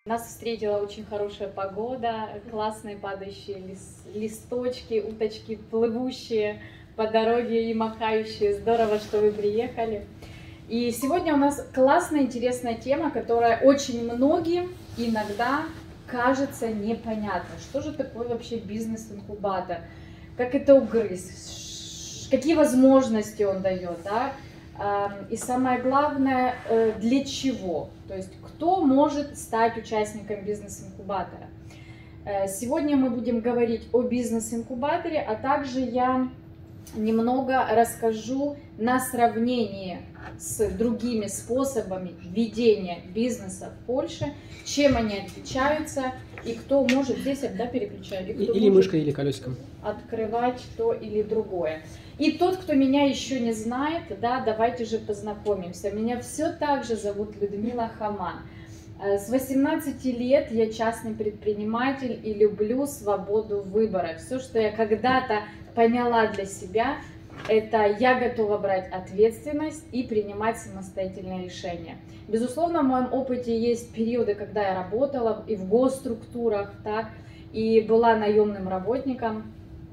Нас встретила очень хорошая погода, классные падающие листочки, уточки плывущие по дороге и махающие. Здорово, что вы приехали. И сегодня у нас классная, интересная тема, которая очень многим иногда кажется непонятно. Что же такое вообще бизнес-инкубатор? Как это угрызть? Какие возможности он дает? Да? И самое главное, для чего? То есть, кто может стать участником бизнес-инкубатора? Сегодня мы будем говорить о бизнес-инкубаторе, а также я немного расскажу на сравнении с другими способами ведения бизнеса в Польше, чем они отличаются и кто может здесь, да, переключать, или мышкой, или колесиком открывать то или другое. И тот, кто меня еще не знает, да, давайте же познакомимся. Меня все так же зовут Людмила Хаман. С 18 лет я частный предприниматель и люблю свободу выбора. Все, что я когда-то поняла для себя, это я готова брать ответственность и принимать самостоятельные решения. Безусловно, в моем опыте есть периоды, когда я работала и в госструктурах, так, и была наемным работником,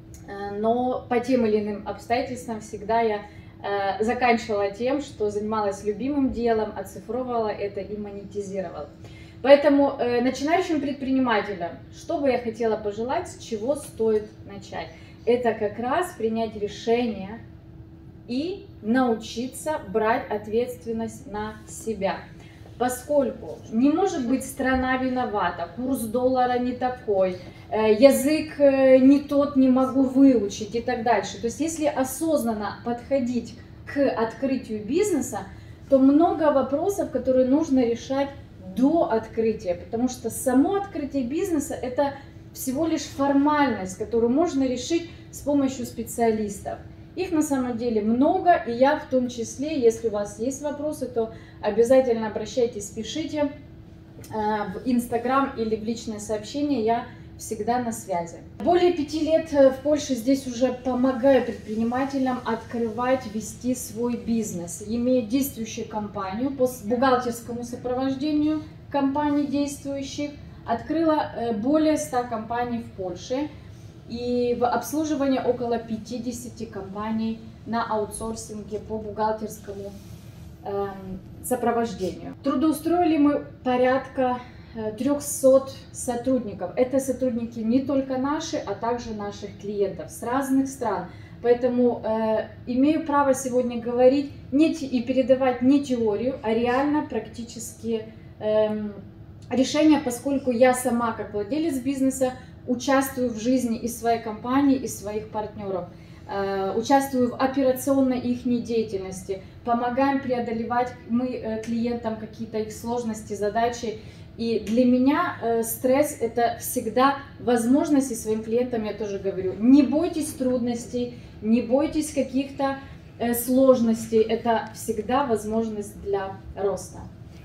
но по тем или иным обстоятельствам всегда я заканчивала тем, что занималась любимым делом, оцифровывала это и монетизировала. Поэтому начинающим предпринимателям, что бы я хотела пожелать, с чего стоит начать? Это как раз принять решение и научиться брать ответственность на себя. Поскольку не может быть страна виновата, курс доллара не такой, язык не тот не могу выучить и так дальше. То есть если осознанно подходить к открытию бизнеса, то много вопросов, которые нужно решать до открытия, потому что само открытие бизнеса – это всего лишь формальность, которую можно решить с помощью специалистов. Их на самом деле много, и я в том числе, если у вас есть вопросы, то обязательно обращайтесь, пишите в Инстаграм или в личное сообщение, я всегда на связи. Более 5 лет в Польше здесь уже помогаю предпринимателям открывать, вести свой бизнес. Имею действующую компанию по бухгалтерскому сопровождению компаний действующих. Открыла более 100 компаний в Польше и в обслуживании около 50 компаний на аутсорсинге по бухгалтерскому сопровождению. Трудоустроили мы порядка 300 сотрудников. Это сотрудники не только наши, а также наших клиентов с разных стран. Поэтому имею право сегодня говорить и передавать не теорию, а реально практические решения, поскольку я сама, как владелец бизнеса, участвую в жизни и своей компании, и своих партнеров. Участвую в операционной их деятельности, помогаем преодолевать мы клиентам какие-то их сложности, задачи. И для меня стресс – это всегда возможность, и своим клиентам я тоже говорю, не бойтесь трудностей, не бойтесь каких-то сложностей, это всегда возможность для роста.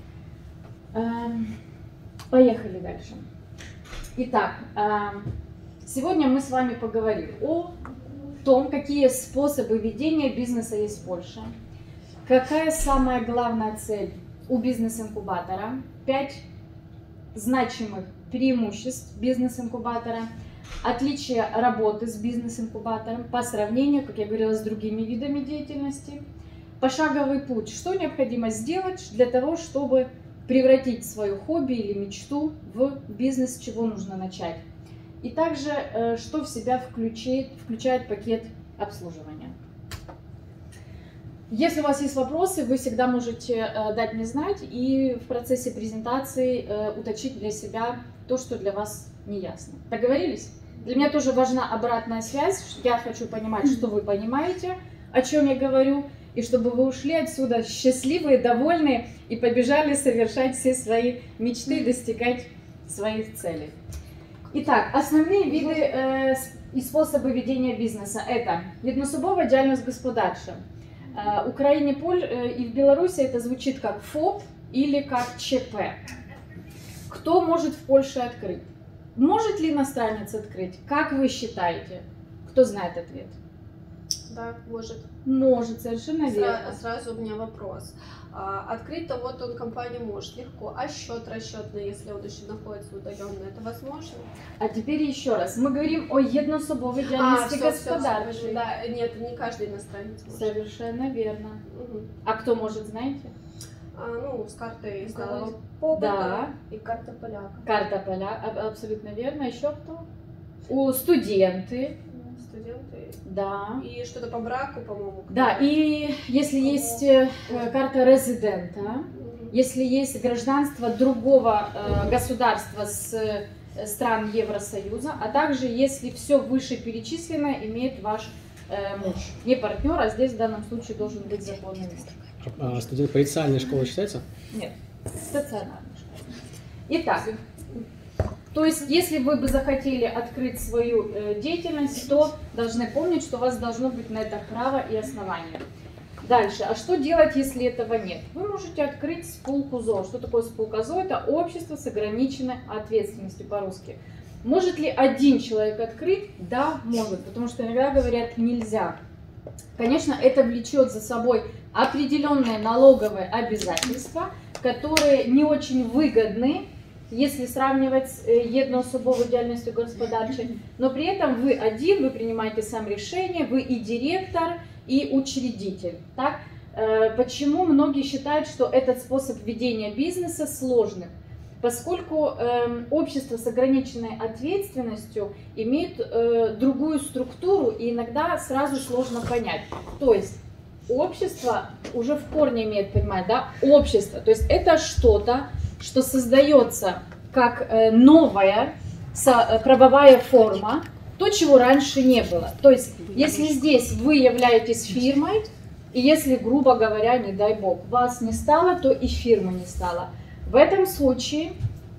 Поехали дальше. Итак, сегодня мы с вами поговорим о том, какие способы ведения бизнеса есть в Польше, какая самая главная цель у бизнес-инкубатора, 5 значимых преимуществ бизнес-инкубатора, отличие работы с бизнес-инкубатором по сравнению, как я говорила, с другими видами деятельности, пошаговый путь, что необходимо сделать для того, чтобы превратить свое хобби или мечту в бизнес, с чего нужно начать. И также, что в себя включает пакет обслуживания. Если у вас есть вопросы, вы всегда можете дать мне знать и в процессе презентации уточнить для себя то, что для вас не ясно. Договорились? Для меня тоже важна обратная связь. Я хочу понимать, что вы понимаете, о чем я говорю, и чтобы вы ушли отсюда счастливые, довольные и побежали совершать все свои мечты, достигать своих целей. Итак, основные виды и способы ведения бизнеса – это jednoosobowa działalność gospodarcza. В Украине и в Беларуси это звучит как ФОП или как ЧП. Кто может в Польше открыть? Может ли иностранец открыть? Как вы считаете? Кто знает ответ? Да, может. Может, совершенно верно. Сразу у меня вопрос. Открыть-то вот он компанию может легко, а счет расчетный, если он еще находится удаленно, это возможно? А теперь еще раз. Мы говорим о jednosobовой діяльності господарчої. Да, нет, не каждый иностранец может. Совершенно верно. Угу. А кто может, знаете? Ну, с картой сталого побыта. Да. И карта поляка. Карта поляка, абсолютно верно. Еще кто? У студенты. Студенты. Да. И что-то по браку, по-моему. Да, и если есть карта резидента, если есть гражданство другого государства с стран Евросоюза, а также если все вышеперечисленное имеет ваш муж. Не партнер, а здесь в данном случае должен быть законный муж. Студент полициальной школы считается? Нет, стационарная школа. Итак, то есть если вы бы захотели открыть свою деятельность, то должны помнить, что у вас должно быть на это право и основание. Дальше, а что делать, если этого нет? Вы можете открыть спулку ЗОО. Что такое спулка ЗОО? Это общество с ограниченной ответственностью по-русски. Может ли один человек открыть? Да, может, потому что иногда говорят нельзя. Конечно, это влечет за собой определенные налоговые обязательства, которые не очень выгодны, если сравнивать с jednosobовой діяльністю господарчей, но при этом вы один, вы принимаете сам решение, вы и директор, и учредитель. Так? Почему многие считают, что этот способ ведения бизнеса сложным? Поскольку общество с ограниченной ответственностью имеет другую структуру, и иногда сразу сложно понять. То есть общество уже в корне имеет понимать, да, общество, то есть это что-то, что создается как новая правовая форма, то, чего раньше не было. То есть, если здесь вы являетесь фирмой, и если, грубо говоря, не дай бог, вас не стало, то и фирмы не стало. В этом случае,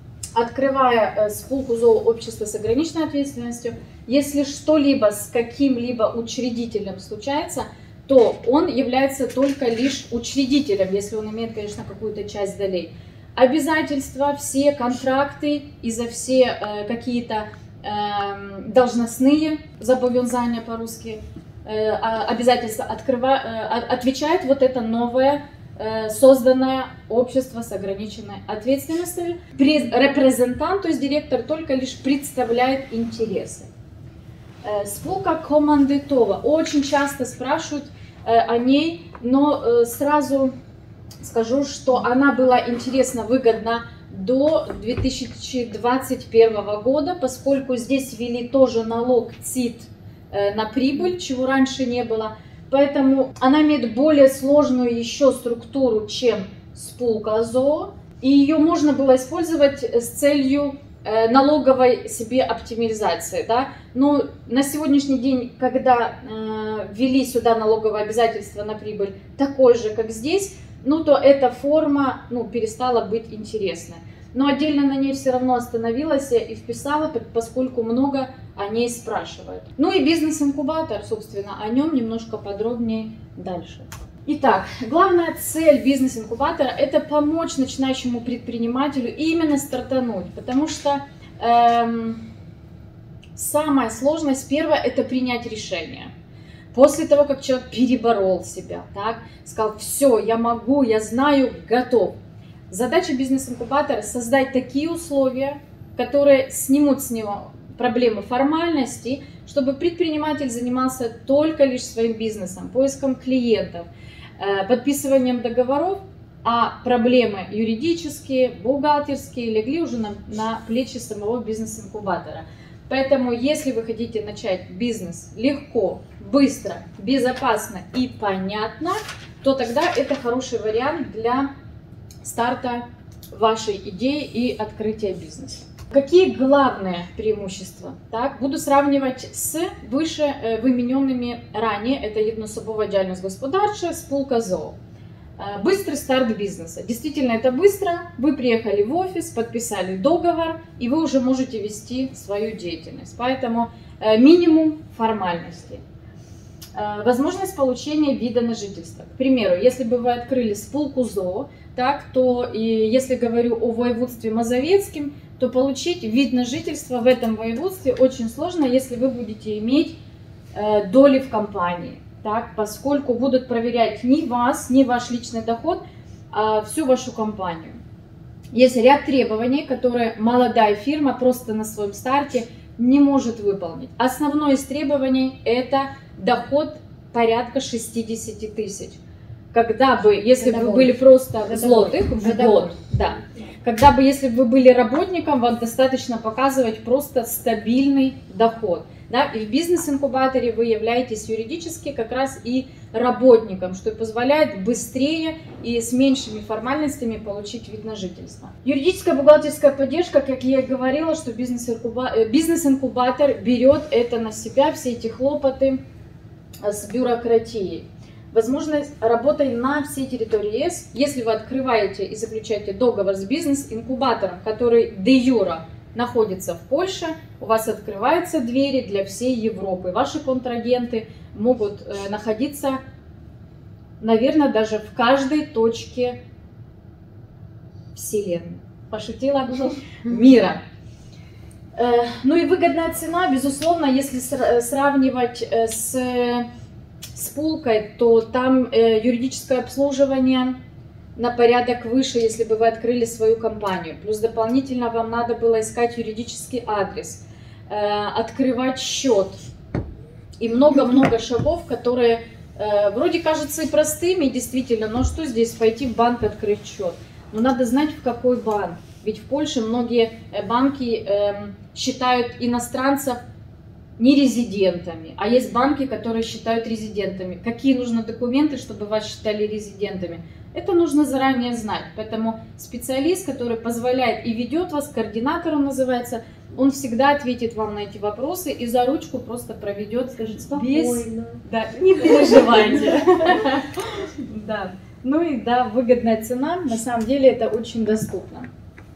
открывая спулку ЗОО общества с ограниченной ответственностью, если что-либо с каким-либо учредителем случается, то он является только лишь учредителем, если он имеет, конечно, какую-то часть долей. Обязательства, все контракты и за все какие-то должностные зобов'язання по-русски, обязательства отвечает вот это новое созданное общество с ограниченной ответственностью. Репрезентант, то есть директор, только лишь представляет интересы. Спілка командитова. Очень часто спрашивают о ней, но сразу скажу, что она была интересна, выгодна до 2021 года, поскольку здесь ввели тоже налог ЦИТ на прибыль, чего раньше не было. Поэтому она имеет более сложную еще структуру, чем спілка ЗОО. И ее можно было использовать с целью налоговой себе оптимизации. Да? Но на сегодняшний день, когда ввели сюда налоговое обязательство на прибыль такое же, как здесь, ну, то эта форма перестала быть интересной. Но отдельно на ней все равно остановилась и вписала, поскольку много о ней спрашивают. Ну и бизнес-инкубатор, собственно, о нем немножко подробнее дальше. Итак, главная цель бизнес-инкубатора – это помочь начинающему предпринимателю именно стартануть, потому что самая сложность первая – это принять решение. После того, как человек переборол себя, так, сказал, все, я могу, я знаю, готов. Задача бизнес-инкубатора – создать такие условия, которые снимут с него проблемы формальности, чтобы предприниматель занимался только лишь своим бизнесом, поиском клиентов, подписыванием договоров, а проблемы юридические, бухгалтерские легли уже на плечи самого бизнес-инкубатора. Поэтому, если вы хотите начать бизнес легко, быстро, безопасно и понятно, то тогда это хороший вариант для старта вашей идеи и открытия бизнеса. Какие главные преимущества? Так, буду сравнивать с выше вымененными ранее. Это jednosobова діяльність господарча, спілка ЗОО. Быстрый старт бизнеса. Действительно, это быстро. Вы приехали в офис, подписали договор, и вы уже можете вести свою деятельность. Поэтому минимум формальностей. Возможность получения вида на жительство. К примеру, если бы вы открыли спілку ЗОО, так, то и если говорю о воеводстве Мазовецким, то получить вид на жительство в этом воеводстве очень сложно, если вы будете иметь доли в компании. так, поскольку будут проверять не вас, не ваш личный доход, а всю вашу компанию. Есть ряд требований, которые молодая фирма просто на своем старте не может выполнить. Основное из требований – это доход порядка 60 тысяч. Когда бы, если бы вы были просто злотых в год, да. Когда бы, если бы вы были работником, вам достаточно показывать просто стабильный доход. Да? И в бизнес-инкубаторе вы являетесь юридически как раз и работником, что позволяет быстрее и с меньшими формальностями получить вид на жительство. Юридическая бухгалтерская поддержка, как я и говорила, что бизнес-инкубатор берет это на себя, все эти хлопоты с бюрократией. Возможность работы на всей территории ЕС, если вы открываете и заключаете договор с бизнес-инкубатором, который де юра находится в Польше, у вас открываются двери для всей Европы. Ваши контрагенты могут находиться, наверное, даже в каждой точке Вселенной. Пошутила? Мира. Ну и выгодная цена, безусловно, если сравнивать с пулкой, то там юридическое обслуживание на порядок выше, если бы вы открыли свою компанию. Плюс дополнительно вам надо было искать юридический адрес, открывать счет и много-много шагов, которые вроде кажутся и простыми, действительно, но что здесь пойти в банк открыть счет? Но надо знать, в какой банк. Ведь в Польше многие банки считают иностранцев нерезидентами, а есть банки, которые считают резидентами. Какие нужны документы, чтобы вас считали резидентами? Это нужно заранее знать. Поэтому специалист, который позволяет и ведет вас, координатор он называется, он всегда ответит вам на эти вопросы и за ручку просто проведет, скажет спокойно. Да, не переживайте. Да. Ну и да, выгодная цена, на самом деле это очень доступно.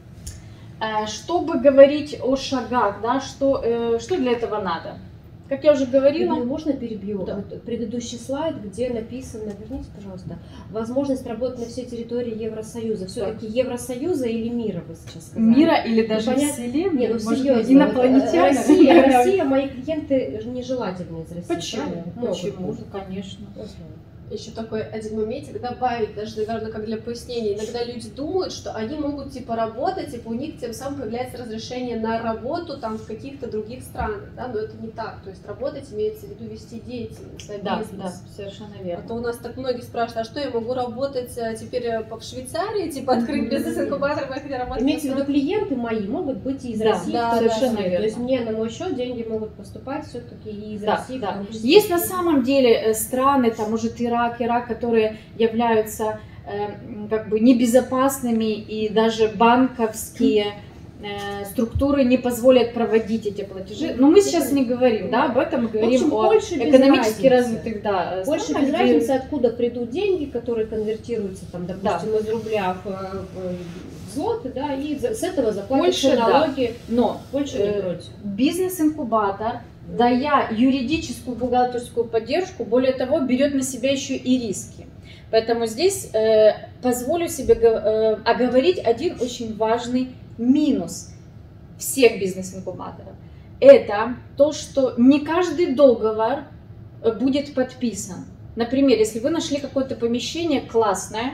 Чтобы говорить о шагах, да, что для этого надо? Как я уже говорила... Можно перебью? Да. Вот предыдущий слайд, где написано, верните, пожалуйста, возможность работать на всей территории Евросоюза. Все-таки Евросоюза или мира, вы сейчас сказали? Мира или даже Вселенной? Нет, ну серьезно. Инопланетяне? Россия, мои клиенты нежелательны из России. Почему? Почему? Конечно. Еще такой один моментик добавить, даже, наверное, как для пояснения. Иногда люди думают, что они могут, типа, работать, типа, у них тем самым появляется разрешение на работу там в каких-то других странах, да, но это не так. То есть работать имеется в виду вести деятельность, да, бизнес. Да, совершенно верно. А то у нас так многие спрашивают, а что я могу работать теперь в Швейцарии, типа, открыть бизнес-инкубатор, где работать? Имеется в виду, клиенты мои могут быть и из России, да, совершенно верно. То есть мне на мой счет деньги могут поступать все-таки и из России. Да. Есть на самом деле страны, там, может, Ирак, которые являются как бы небезопасными, и даже банковские структуры не позволят проводить эти платежи. Но мы сейчас не говорим, да, об этом, мы говорим о экономически развитых, да, Больше без разницы, откуда придут деньги, которые конвертируются, там, допустим, из рубля в злоты, да, и с этого заплатят налоги. Да. Но бизнес-инкубатор, дая юридическую бухгалтерскую поддержку, более того, берет на себя еще и риски. Поэтому здесь позволю себе оговорить один очень важный минус всех бизнес-инкубаторов. Это то, что не каждый договор будет подписан. Например, если вы нашли какое-то помещение классное,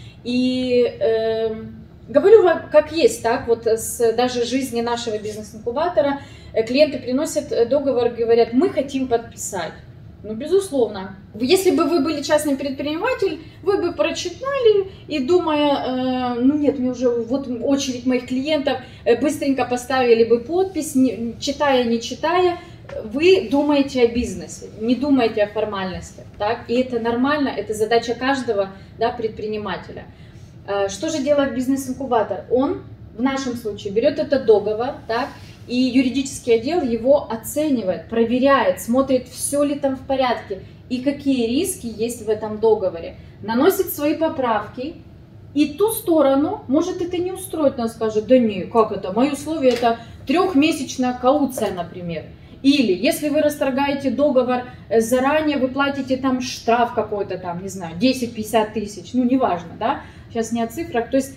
и говорю вам как есть, так вот с даже жизни нашего бизнес-инкубатора, клиенты приносят договор, говорят, мы хотим подписать. Ну, безусловно. Если бы вы были частный предприниматель, вы бы прочитали и, думая, ну нет, мне уже вот очередь моих клиентов, быстренько поставили бы подпись, читая, не читая, вы думаете о бизнесе, не думаете о формальностях. Так? И это нормально, это задача каждого, да, предпринимателя. Что же делает бизнес-инкубатор? Он в нашем случае берет этот договор, так, и юридический отдел его оценивает, проверяет, смотрит, все ли там в порядке и какие риски есть в этом договоре. Наносит свои поправки, и ту сторону, может, это не устроит, она скажет, да не, как это, мои условия это 3-месячная кауция, например. Или, если вы расторгаете договор заранее, вы платите там штраф какой-то там, не знаю, 10-50 тысяч, ну, неважно, да, сейчас не о цифрах, то есть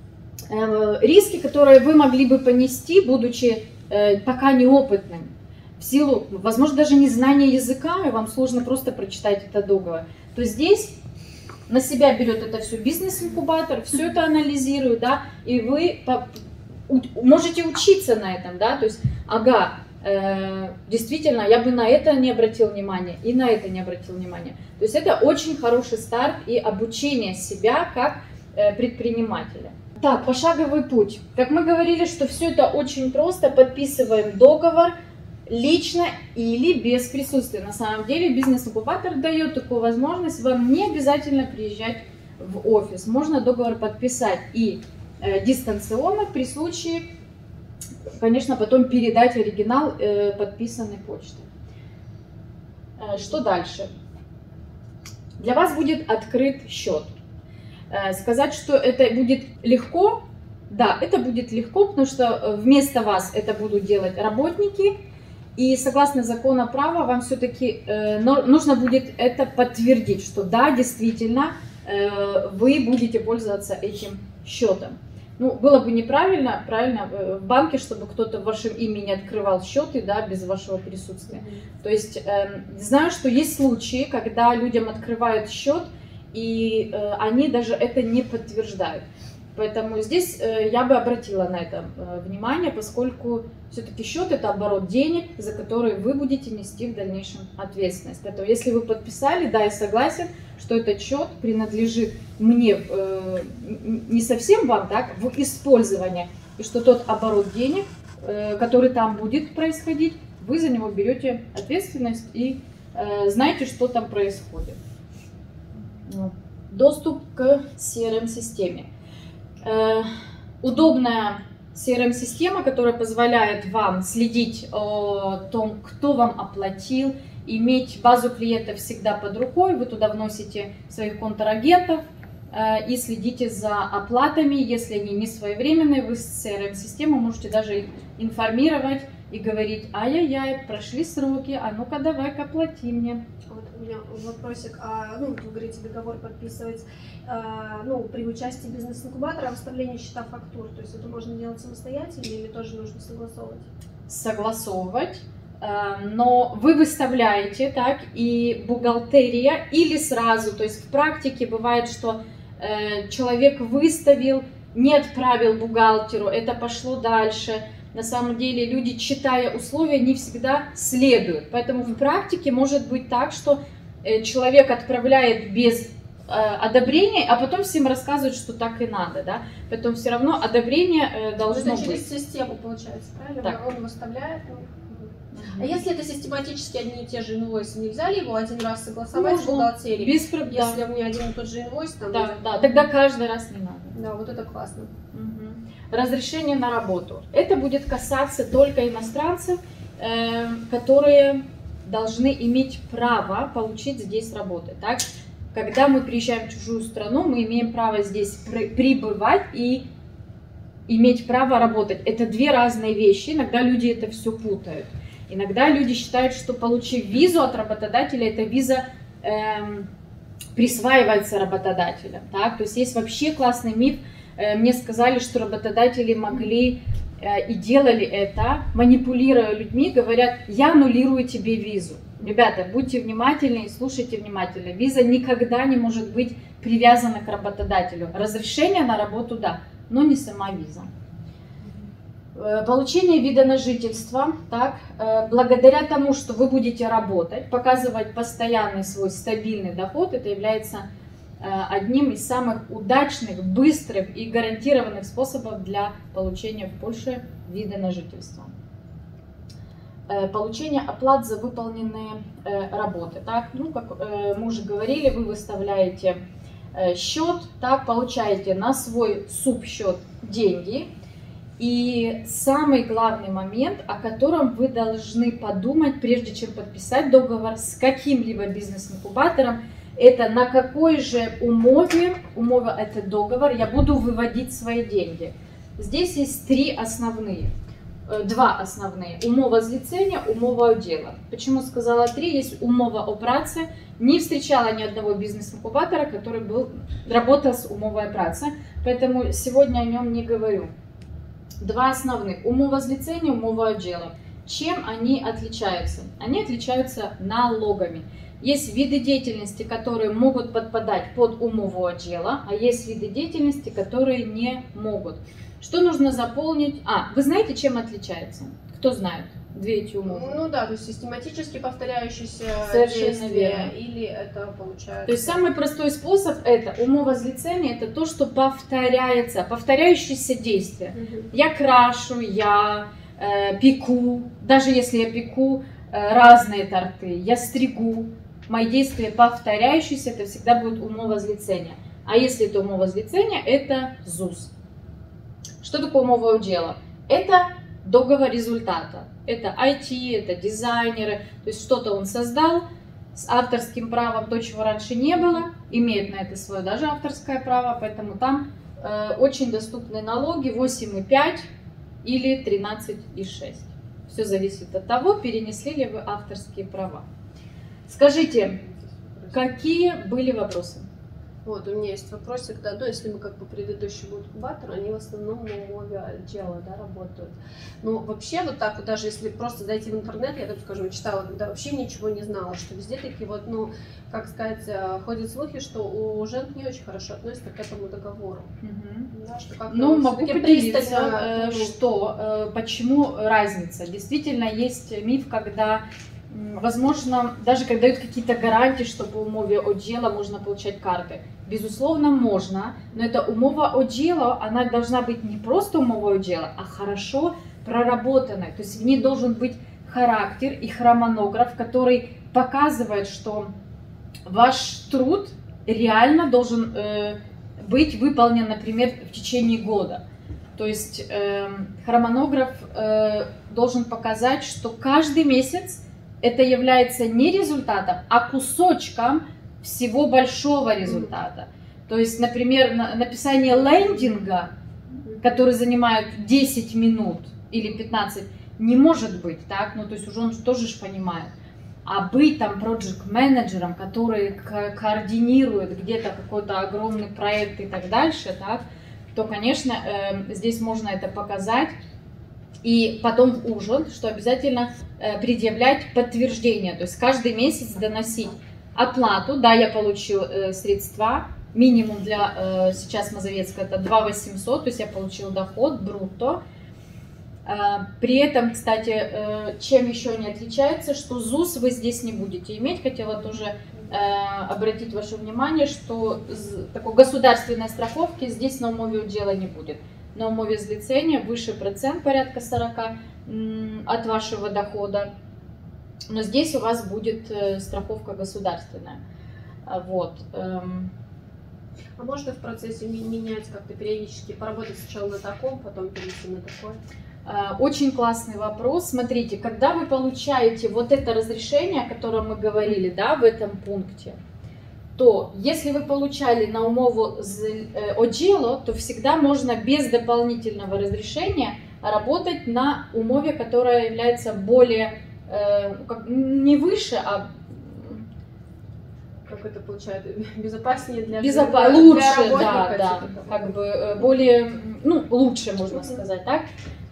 риски, которые вы могли бы понести, будучи пока неопытным. в силу, возможно, даже незнания языка, и вам сложно просто прочитать этот договор, то здесь на себя берет это все бизнес-инкубатор, все это анализирует, да, и вы можете учиться на этом, да, то есть, ага, действительно, я бы на это не обратил внимания и на это не обратил внимания. То есть это очень хороший старт и обучение себя как предпринимателя. Так, пошаговый путь. Как мы говорили, что все это очень просто. Подписываем договор лично или без присутствия. На самом деле бизнес-инкубатор дает такую возможность. Вам не обязательно приезжать в офис. Можно договор подписать и дистанционно при случае, конечно, потом передать оригинал подписанной почтой. Что дальше? Для вас будет открыт счет. Сказать, что это будет легко, да, это будет легко, потому что вместо вас это будут делать работники, и согласно закону права вам все-таки нужно будет это подтвердить, что да, действительно, вы будете пользоваться этим счетом. Ну, было бы неправильно, правильно, в банке, чтобы кто-то в вашем имени открывал счеты, да, без вашего присутствия. То есть, знаю, что есть случаи, когда людям открывают счет, и они даже это не подтверждают. Поэтому здесь я бы обратила на это внимание, поскольку все-таки счет — это оборот денег, за который вы будете нести в дальнейшем ответственность. Поэтому если вы подписали, да, я согласен, что этот счет принадлежит мне, не совсем вам, так, в использование, и что тот оборот денег, который там будет происходить, вы за него берете ответственность и знаете, что там происходит. Доступ к CRM-системе. Удобная CRM-система, которая позволяет вам следить о том, кто вам оплатил, иметь базу клиентов всегда под рукой, вы туда вносите своих контрагентов и следите за оплатами. Если они не своевременные, вы с CRM-системой можете даже их информировать и говорить: ай-яй-яй, прошли сроки, а ну-ка давай-ка оплати мне. Вот у меня вопросик, вы говорите, договор подписывать при участии бизнес-инкубатора, выставление счета фактур, то есть это можно делать самостоятельно или тоже нужно согласовывать? Согласовывать, но вы выставляете, так, и бухгалтерия, или сразу, то есть в практике бывает, что человек выставил, не отправил бухгалтеру, это пошло дальше. На самом деле люди, читая условия, не всегда следуют. Поэтому в практике может быть так, что человек отправляет без одобрения, а потом всем рассказывает, что так и надо. Да? Поэтому все равно одобрение должно быть. Это через систему получается, правильно? Так. Он выставляет. А если это систематически одни и те же инвойсы, нельзя ли его один раз согласовать с бухгалтерией? Без проблем. Если у меня один и тот же инвойс, там... Да, тогда каждый раз не надо. Да, вот это классно. Разрешение на работу. Это будет касаться только иностранцев, которые должны иметь право получить здесь работу. Так? Когда мы приезжаем в чужую страну, мы имеем право здесь пребывать и иметь право работать. Это две разные вещи. Иногда люди это все путают. Иногда люди считают, что получив визу от работодателя, эта виза присваивается работодателям. Так? То есть есть вообще классный миф. Мне сказали, что работодатели могли и делали это, манипулируя людьми, говорят: я аннулирую тебе визу. Ребята, будьте внимательны и слушайте внимательно. Виза никогда не может быть привязана к работодателю. Разрешение на работу, да, но не сама виза. Получение вида на жительство. Так, благодаря тому, что вы будете работать, показывать постоянный свой стабильный доход, это является одним из самых удачных, быстрых и гарантированных способов для получения в Польше вида на жительство. Получение оплат за выполненные работы. Так, как мы уже говорили, вы выставляете счет, так, получаете на свой субсчет деньги. И самый главный момент, о котором вы должны подумать, прежде чем подписать договор с каким-либо бизнес-инкубатором, это на какой же умова это договор, я буду выводить свои деньги. Здесь есть два основные. Умова злицения, умова о деле. Почему сказала три? Есть умова о праце. Не встречала ни одного бизнес-инкубатора, который работал с умовой о праце, поэтому сегодня о нем не говорю. Два основных. Умова злицения, умова о деле. Чем они отличаются? Они отличаются налогами. Есть виды деятельности, которые могут подпадать под умову отдела, а есть виды деятельности, которые не могут. Что нужно заполнить? Вы знаете, чем отличается? Кто знает? Две эти умовы. Ну да, то есть систематически повторяющиеся действия, или это получается... То есть самый простой способ это умова злицения, это то, что повторяется, повторяющиеся действия. Я крашу, я пеку, даже если я пеку разные торты, я стригу, мои действия повторяющиеся, это всегда будет умова злицения. А если это умова злицения, это ЗУС. Что такое умова удела? Это договор результата. Это IT, это дизайнеры, то есть что-то он создал с авторским правом, то, чего раньше не было, имеет на это свое даже авторское право, поэтому там очень доступны налоги 8,5 или 13,6. Все зависит от того, перенесли ли вы авторские права. Скажите, какие были вопросы? Вот, у меня есть вопросик, да, если мы как бы предыдущий инкубатор, они в основном на умове отдела, да, работают. Но вообще вот так вот, даже если просто зайти в интернет, я так скажем, читала, когда вообще ничего не знала, что везде такие вот, ну, как сказать, ходят слухи, что у женщин не очень хорошо относятся к этому договору. Да, что ну, могу поделиться, почему разница. Действительно, есть миф, когда... Возможно, даже когда дают какие-то гарантии, что по умове отдела можно получать карты. Безусловно, можно, но эта умова отдела, она должна быть не просто умова отдела, а хорошо проработанной. То есть в ней должен быть характер и хромонограф, который показывает, что ваш труд реально должен быть выполнен, например, в течение года. То есть хромонограф должен показать, что каждый месяц это является не результатом, а кусочком всего большого результата. То есть, например, написание лендинга, который занимает 10 минут или 15, не может быть, так? Ну, то есть уже он тоже понимает. А быть там проект-менеджером, который координирует где-то какой-то огромный проект и так дальше, так, то, конечно, здесь можно это показать. И потом в ужин, что обязательно предъявлять подтверждение, то есть каждый месяц доносить оплату, да, я получил средства, минимум для сейчас Мазовецка это 2800, то есть я получил доход брутто. При этом, кстати, чем еще не отличается, что ЗУС вы здесь не будете иметь, хотела тоже обратить ваше внимание, что такой государственной страховки здесь на умове удела не будет. На умове злицения выше процент, порядка 40 от вашего дохода, но здесь у вас будет страховка государственная. Вот. А можно в процессе менять как-то периодически, поработать сначала на таком, потом перейти на такой? Очень классный вопрос. Смотрите, когда вы получаете вот это разрешение, о котором мы говорили, да, в этом пункте, то если вы получали на умову отдела, то всегда можно без дополнительного разрешения работать на умове, которая является более, не выше, а... Как это получается? Безопаснее для лучше, для да, как бы более, ну, лучше, можно сказать, так.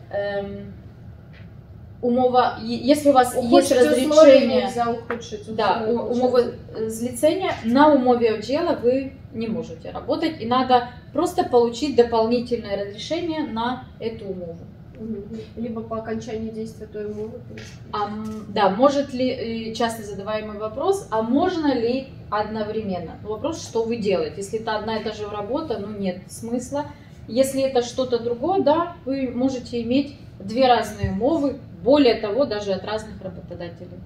Умова, если у вас есть разрешение, нельзя ухудшить, да, умова злицения, на умове отдела вы не можете работать, и надо просто получить дополнительное разрешение на эту умову. Либо по окончании действия той умовы. Да, может ли, часто задаваемый вопрос, а можно ли одновременно? Вопрос, что вы делаете. Если это одна и та же работа, ну нет смысла. Если это что-то другое, да, вы можете иметь две разные умовы, более того, даже от разных работодателей.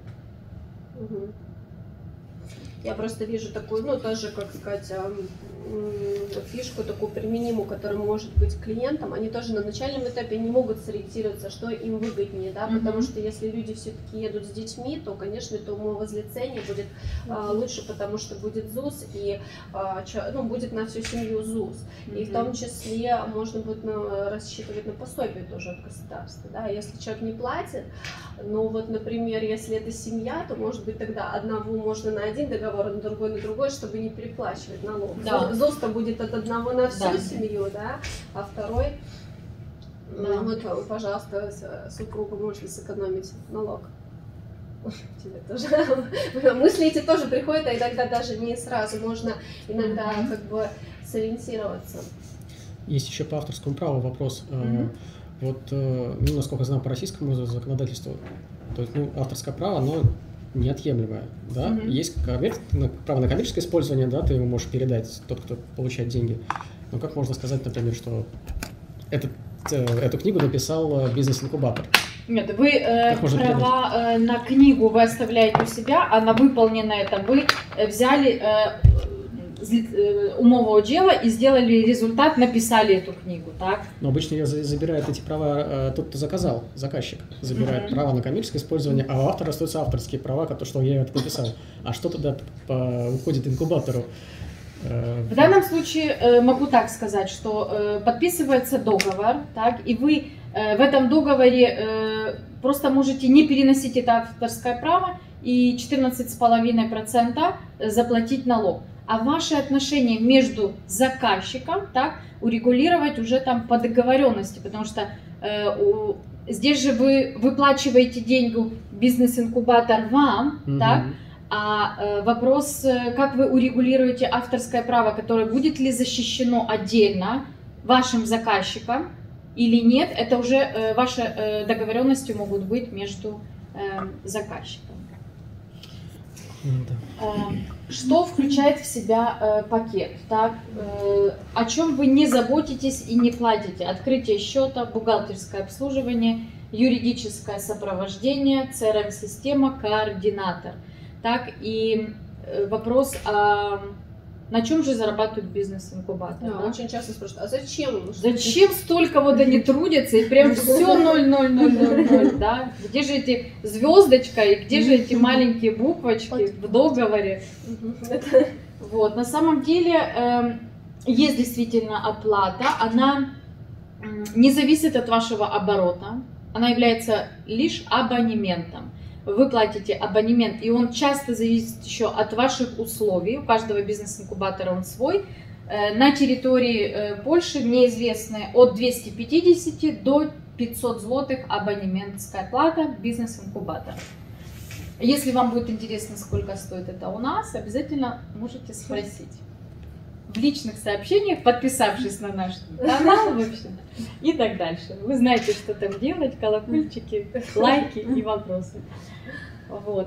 Я просто вижу такую, ну, тоже, как сказать, фишку такую применимую, которая может быть клиентам. Они тоже на начальном этапе не могут сориентироваться, что им выгоднее, да, потому что если люди все-таки едут с детьми, то, конечно, это умова злицения будет лучше, потому что будет ЗУС и ну, будет на всю семью ЗУС. И в том числе можно будет рассчитывать на пособие тоже от государства, да, если человек не платит, ну вот, например, если это семья, то, может быть, тогда одного можно на один договор, на другой, чтобы не переплачивать налог. Да. ЗУС-то будет от одного на всю семью, да, а второй... Да. Вот, пожалуйста, супругу можно сэкономить налог. Тебе тоже. Мысли эти тоже приходят, а иногда даже не сразу. Можно иногда как бы сориентироваться. Есть еще по авторскому праву вопрос. Вот, ну, насколько я знаю по российскому законодательству, то есть, ну, авторское право, оно неотъемлемое, да? Есть право на коммерческое использование, да, ты его можешь передать, тот, кто получает деньги. Но как можно сказать, например, что эту книгу написал бизнес-инкубатор? Нет, вы права на книгу вы оставляете у себя, а на выполненное это вы взяли умового дела и сделали результат, написали эту книгу, так? Но обычно ее забирает эти права тот, кто заказал, заказчик забирает право на коммерческое использование, а у автора остаются авторские права, то, что я это написал. А что тогда уходит инкубатору? В данном случае могу так сказать, что подписывается договор, так, и вы в этом договоре просто можете не переносить это авторское право и 14,5% заплатить налог. А ваши отношения между заказчиком, так, урегулировать уже там по договоренности, потому что здесь же вы выплачиваете деньги бизнес-инкубатор вам, так, а вопрос, как вы урегулируете авторское право, которое будет ли защищено отдельно вашим заказчиком или нет, это уже ваши договоренности могут быть между заказчиком. Что включает в себя пакет? Так, о чем вы не заботитесь и не платите? Открытие счета, бухгалтерское обслуживание, юридическое сопровождение, CRM-система, координатор. Так, и вопрос, на чем же зарабатывают бизнес-инкубаторы? Да, очень часто спрашивают, а зачем? Зачем столько вот они трудятся и прям все 0,0,0,0,0, да? Где же эти звездочка и где же эти маленькие буквочки в договоре? Вот, на самом деле есть действительно оплата, она не зависит от вашего оборота, она является лишь абонементом. Вы платите абонемент, и он часто зависит еще от ваших условий. У каждого бизнес-инкубатора он свой. На территории Польши мне известны от 250 до 500 злотых абонементская плата бизнес-инкубатора. Если вам будет интересно, сколько стоит это у нас, обязательно можете спросить в личных сообщениях, подписавшись на наш канал, в общем, и так дальше. Вы знаете, что там делать, колокольчики, лайки и вопросы. Вот.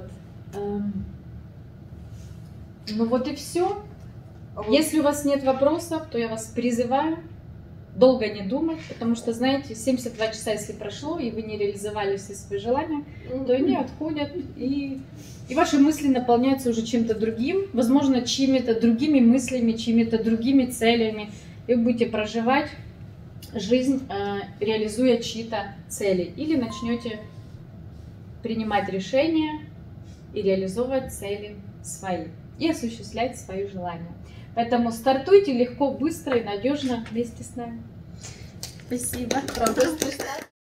Ну вот и все. Если у вас нет вопросов, то я вас призываю долго не думать, потому что, знаете, 72 часа, если прошло, и вы не реализовали все свои желания, то они отходят, и ваши мысли наполняются уже чем-то другим, возможно, чьими-то другими мыслями, чьими-то другими целями, и вы будете проживать жизнь, реализуя чьи-то цели, или начнете принимать решения и реализовывать цели свои, и осуществлять свои желания. Поэтому стартуйте легко, быстро и надежно вместе с нами. Спасибо. Правда,